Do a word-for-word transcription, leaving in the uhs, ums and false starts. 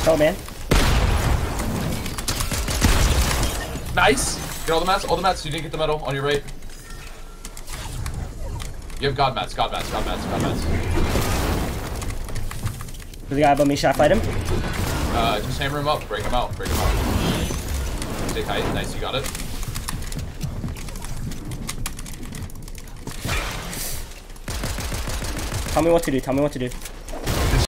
Oh man. Nice. Get all the mats. All the mats. You didn't get the medal on your right. You have god mats. God mats. God mats. God mats. There's a guy above me. Should I fight him? Uh, just hammer him up. Break him out. Break him out. Stay tight. Nice. You got it. Tell me what to do. Tell me what to do.